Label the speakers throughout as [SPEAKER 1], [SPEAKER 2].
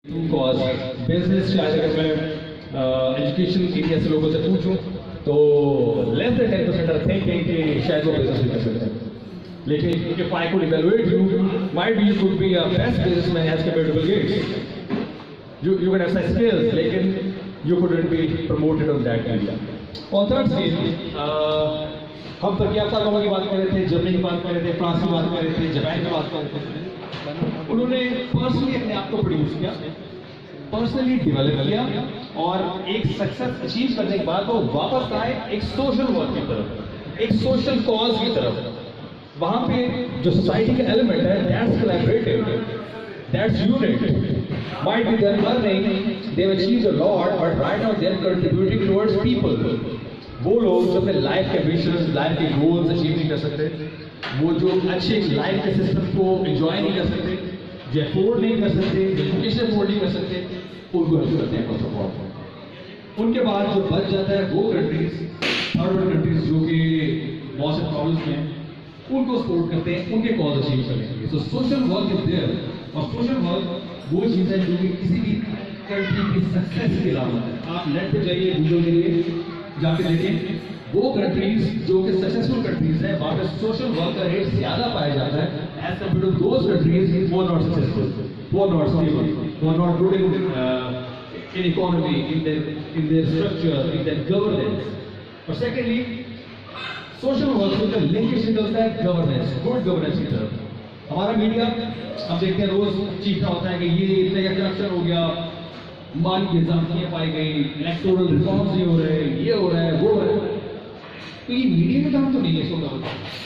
[SPEAKER 1] Because business शायद अगर मैं एजुकेशन एरिया से लोगों से पूछूं तो लेस देन 10% आर थिंकिंग कि शायद वो बिजनेस कर सकते हैं। लेकिन if I could evaluate you, might be you could be a best businessman as compared to Bill Gates. You can have some skills, लेकिन you couldn't be promoted on that area. On third scale, हम तरक्की याफ्ता लोगों की बात कर रहे थे, जर्मनी की बात कर रहे थे, फ्रांस की बात कर रहे थे, जापान की बात कर रहे थे। उन्होंने पर्सनली अपने आप को प्रोड्यूस किया, पर्सनली डेवलप किया और एक सक्सेस अचीव करने के बाद वो वापस आए एक सोशल वर्क की तरफ, एक सोशल कॉज की तरफ। वहां पे जो सोसाइटी का एलिमेंट है, that's collaborative, that's unit. Might be they're learning, they've achieved a lot, but right now they're contributing towards people. वो लोग जो अपने लाइफ के विजन्स, लाइफ के गोल्स अचीव नहीं कर सकते, वो जो अच्छे लाइफ के सिस्टम को एंजॉय नहीं कर सकते, जो अफोर्ड नहीं कर सकते, जो एजुकेशन अफोर्ड नहीं कर सकते, उनको हेल्प करते हैं सपोर्ट। उनके बाद जो बच जाता है वो कंट्रीज, थर्ड वर्ल्ड कंट्रीज जो कि बहुत से प्रॉब्लम्स में उनको सपोर्ट करते हैं, उनके कॉज अचीव करेंगे। So social work is there, और सोशल वर्क वो चीज़ है जो कि किसी भी कंट्री की सक्सेस के अलावा है। आप नेट पे जाइए, गूगल के लिए जाके देखिए, वो कंट्रीज जो कि सक्सेसफुल कंट्रीज हैं वहाँ पे सोशल वर्क का रेट ज़्यादा पाया जाता है as compare to those countries वो नॉट सक्सेसफुल, वो नॉट स्टेबल, वो not good in economy, in their structure, in their governance. और सेकेंडली सोशल वर्क का लिंकेज निकलता है गवर्नेंस, गुड गवर्नेंस की तरफ। हमारा मीडिया हम देखते हैं रोज चीखना होता है कि ये इतने का करप्शन हो गया, मान की एग्जाम्पलियां पाई गई, इलेक्टोरल रिफॉर्म्स नहीं हो रहे, ये हो रहा है, वो हो रहा है। तो ये मीडिया का काम तो नहीं है इसको cover.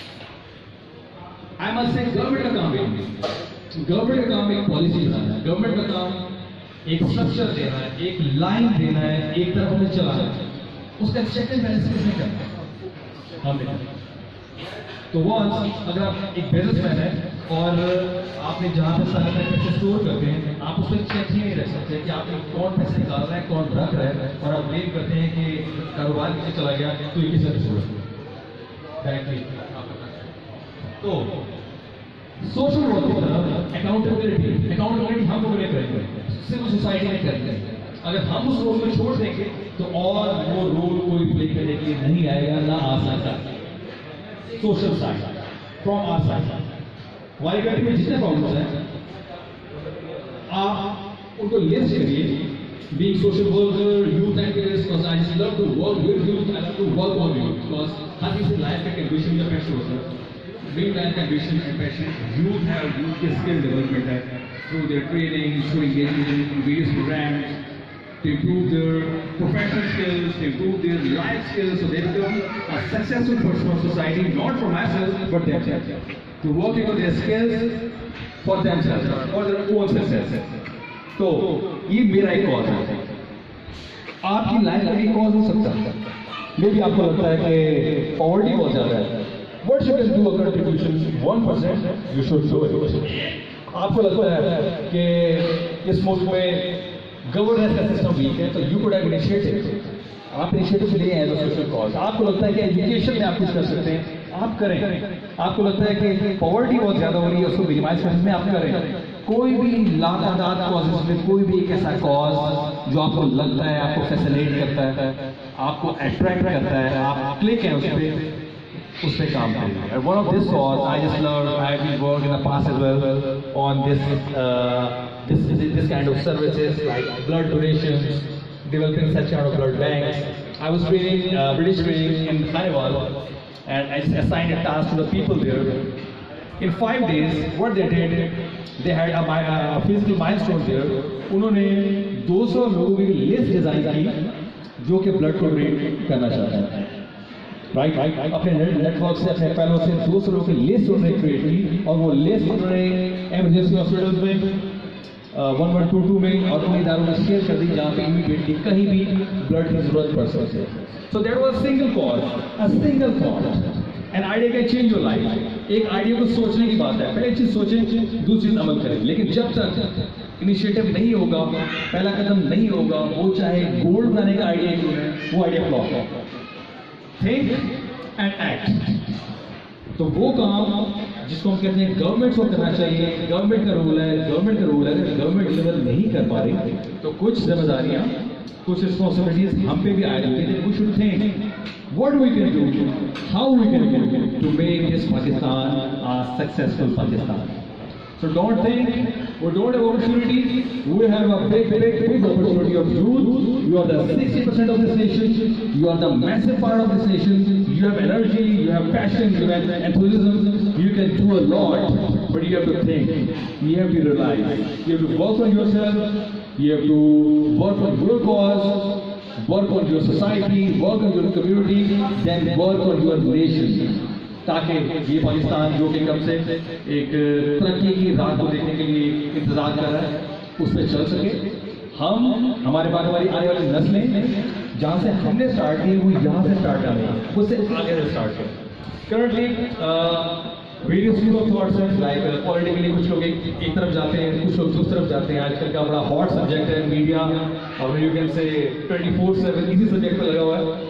[SPEAKER 1] I must say government का काम है, गवर्नमेंट का काम एक पॉलिसी बनाना है, गवर्नमेंट का काम एक स्ट्रक्चर देना है, एक लाइन देना है, एक तरफ हमें चलाना है, उसका चेक एंड बैलेंस किसने करना है? हमने। तो वो अगर आप एक बिजनेसमैन है और आपने जहाँ पे सारे पैसे स्टोर करते हैं, आप उसमें चेक ही नहीं रख सकते कि आपने कौन पैसे निकाल रहा है, कौन रख रहा है, और आप ब्लेम करते हैं कि कारोबार नीचे चला गया तो ये किसका कसूर है? बैंक में। तो सोशल वर्क की तरफ अकाउंटेबिलिटी हम लोगों ने करेंगे, सिर्फ सोसाइटी में करेंगे। अगर हम उस रोल को छोड़ देंगे तो और वो रोल कोई प्ले करने के लिए नहीं आएगा, ना आ सकता। Social side from our side हमारी कंट्री में जितने प्रॉब्लम्स हैं आप उनको लिस्ट करिए। Being social worker, youth activist, because I just love to work with youth, I love to work on youth, because हर किसी लाइफ का कंडीशन का पैशन होता है। Being life condition and passion, youth के स्किल डेवलपमेंट है through their training, through engagement in various programs to improve their professional skills, to improve their life skills, so they become a successful person of society, not for myself, but themselves. To work on their skills for themselves, for their own success. तो ये मेरा एक cause है, आपकी life का एक cause हो सकता है। मे भी आपको लगता है कि पॉवर्टी बहुत ज़्यादा है, what you can do a contribution 1%, you should do it. आपको लगता है कि इस मुल्क में गवर्नेंस का सिस्टम वीक है, तो यू कुड हैव इनिशिएटिव, आप इनिशिएटिव लिए एज अ सोशल कॉज। आपको लगता है कि एजुकेशन में आप कुछ कर सकते हैं, आप करें। आपको लगता है कि पॉवर्टी बहुत ज्यादा हो रही है, उसको मिनिमाइज करने में आप करें। कोई भी लातादाद कॉजेस में कोई भी एक ऐसा कॉज जो आपको लगता है, आपको फैसिलिटेट करता है, आपको अट्रैक्ट करता है, आप क्लिक हैं उस पर काम करेंगे। And one of this cause, I just learned, I've been working in the past as well on this kind of services like blood donations, developing such kind of blood banks. I was training, British training in Carnival, and I just assigned a task to the people there. In 5 days, what they did, they had a physical milestone there. उन्होंने 200 लोगों की list design की जो कि blood को donate करना चाहते हैं। राइट, अपने नेटवर्क से, अपने फैलो से 200 लोगों की लिस्ट उन्होंने क्रिएट की, और वो लिस्ट उन्होंने एमरजेंसी हॉस्पिटल्स में 1122 में और उन इदारों में शेयर कर दी जहाँ पे इमीडिएटली कहीं भी ब्लड की जरूरत पड़ सकती है। So that was single cause, a single thought, an idea can change your life. एक आइडिया को सोचने की बात है, पहले चीज सोचें, दूसरी चीज अमल करें। लेकिन जब तक इनिशिएटिव नहीं होगा, पहला कदम नहीं होगा, वो चाहे गोल्ड बनाने का आइडिया क्यों है, वो आइडिया फ्लॉप है। थिंक एंड एक्ट, तो वो काम जिसको हम कहते हैं गवर्नमेंट को करना चाहिए, गवर्नमेंट का रूल है, गवर्नमेंट लेवल नहीं कर पा रही, तो कुछ जिम्मेदारियां, कुछ रिस्पॉन्सिबिलिटीज हम पे भी आ रही है। We should think what we can do, how we can to make this Pakistan a successful Pakistan. So don't think we don't have opportunities. We have a big opportunity of youth. You are the 60% of this nation. You are the massive part of this nation. You have energy, you have passion, you have enthusiasm. You can do a lot, but you have to think. You have to realize. You have to work on yourself. You have to work on your cause. Work on your society. Work on your community. Then work on your nation. ताकि ये पाकिस्तान जो कि कब से एक तरक्की की राह को देखने के लिए इंतजार कर रहा है, उस पर चल सके। हम हमारे बाद हमारी आने वाली नस्लें जहाँ से हमने स्टार्ट की वो यहाँ से स्टार्ट करें, उससे आगे से स्टार्ट करें। Currently various school of thoughts हैं, लाइक पॉलिटिकली कुछ लोग एक तरफ जाते हैं, कुछ लोग दूसरी तरफ जाते हैं। आजकल का बड़ा हॉट सब्जेक्ट है मीडिया, और यू कैन से 24/7 इसी सब्जेक्ट पर लगा हुआ है।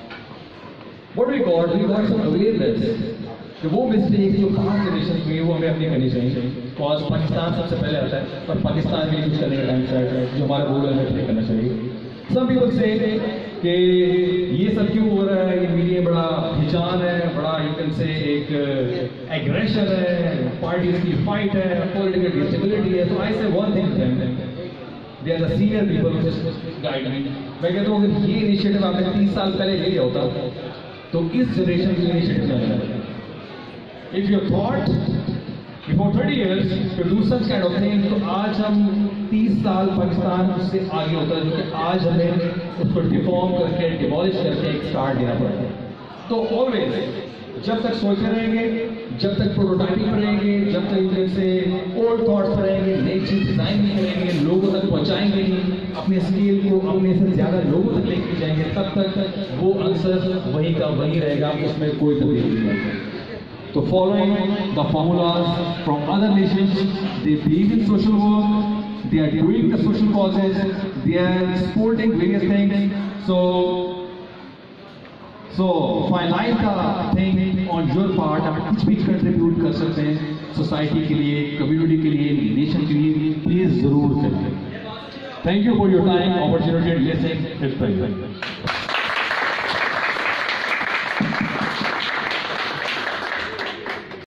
[SPEAKER 1] What we got some awareness कि वो मिस्टेक जो बाहर के देशों में वो हमें अपनी करनी चाहिए। कॉज पाकिस्तान सबसे पहले आता है, पर पाकिस्तान में कुछ करने का टाइम स्टार्ट है, जो हमारा गोल है हमें करना चाहिए। Some people say कि ये सब क्यों हो रहा है, ये मीडिया बड़ा हिजान है, बड़ा यू कैन से एक एग्रेशन है, पार्टीज की फाइट है, पॉलिटिकल डिस्टेबिलिटी है। तो I say one thing, they are the senior people who just guide me। मैं कहता हूँ अगर ये इनिशिएटिव आपने 30 साल पहले ले लिया होता तो इस जनरेशन की इनिशिएटिव लेना है। If you thought before 30 years to do such kind of thing, तो आज हम 30 साल पाकिस्तान उससे आगे होता है, जो कि आज हमें उसको डिफॉर्म करके डिमोलिश करके एक स्टार्ट देना पड़ता है। तो ऑलवेज जब तक सोचते रहेंगे, जब तक प्रोटोटाइपिंग पर रहेंगे, जब तक जैसे ओल्ड थॉट्स पर रहेंगे, नई चीज डिजाइन नहीं करेंगे, लोगों तक पहुंचाएंगे नहीं, अपने स्किल को अपने से ज्यादा लोगों तक लेके जाएंगे, तब तक वो आंसर वही का वही रहेगा, उसमें कोई तब्दीली नहीं होगी। तो following the formulas from other nations, they believe in social work, they are doing the social causes, they are supporting various things. So finalize the thing on your part, आप कुछ भी कंट्रीब्यूट कर सकते हैं सोसाइटी के लिए, community के लिए, नेशन के लिए, प्लीज जरूर करें। Thank you for your time, opportunity, listening.